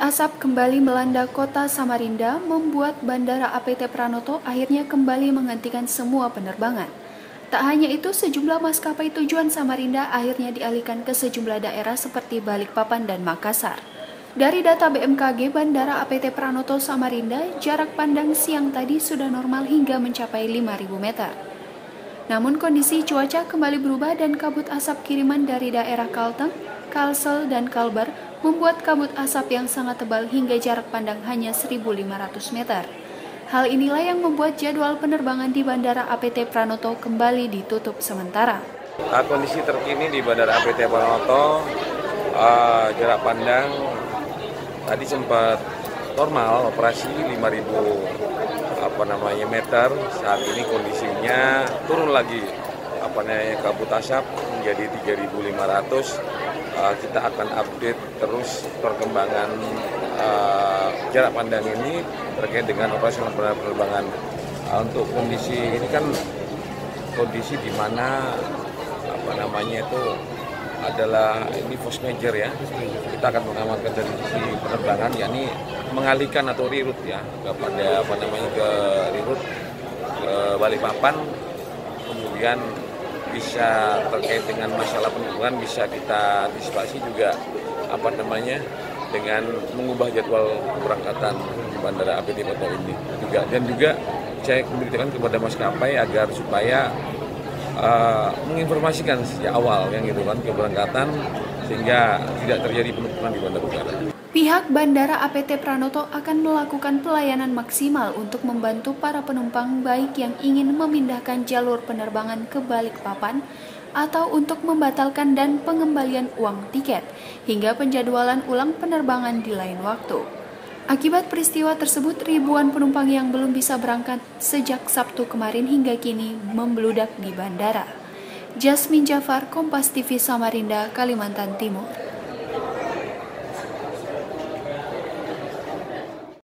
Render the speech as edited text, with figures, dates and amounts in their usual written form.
asap kembali melanda kota Samarinda membuat Bandara APT Pranoto akhirnya kembali menghentikan semua penerbangan. Tak hanya itu, sejumlah maskapai tujuan Samarinda akhirnya dialihkan ke sejumlah daerah seperti Balikpapan dan Makassar. Dari data BMKG, Bandara APT Pranoto Samarinda, jarak pandang siang tadi sudah normal hingga mencapai 5.000 meter. Namun kondisi cuaca kembali berubah dan kabut asap kiriman dari daerah Kalteng, Kalsel, dan Kalbar membuat kabut asap yang sangat tebal hingga jarak pandang hanya 1.500 meter. Hal inilah yang membuat jadwal penerbangan di Bandara APT Pranoto kembali ditutup sementara. Kondisi terkini di Bandara APT Pranoto, jarak pandang tadi sempat normal operasi 5.000 meter. Saat ini kondisinya turun lagi kabut asap menjadi 3.500. Kita akan update terus perkembangan jarak pandang ini terkait dengan operasional penerbangan. Untuk kondisi ini kan kondisi di mana itu adalah ini force major ya. Kita akan mengamankan dari sisi penerbangan, yakni mengalihkan atau reroute ya kepada ke reroute ke Balikpapan, kemudian bisa terkait dengan masalah penerbangan bisa kita antisipasi juga dengan mengubah jadwal keberangkatan Bandara APT Pranoto ini juga saya memberitakan kepada maskapai agar supaya menginformasikan sejak awal keberangkatan sehingga tidak terjadi penumpukan di bandara udara. Pihak Bandara APT Pranoto akan melakukan pelayanan maksimal untuk membantu para penumpang baik yang ingin memindahkan jalur penerbangan ke Balikpapan atau untuk membatalkan dan pengembalian uang tiket hingga penjadwalan ulang penerbangan di lain waktu. Akibat peristiwa tersebut, ribuan penumpang yang belum bisa berangkat sejak Sabtu kemarin hingga kini membludak di bandara. Jasmine Jafar, Kompas TV Samarinda, Kalimantan Timur.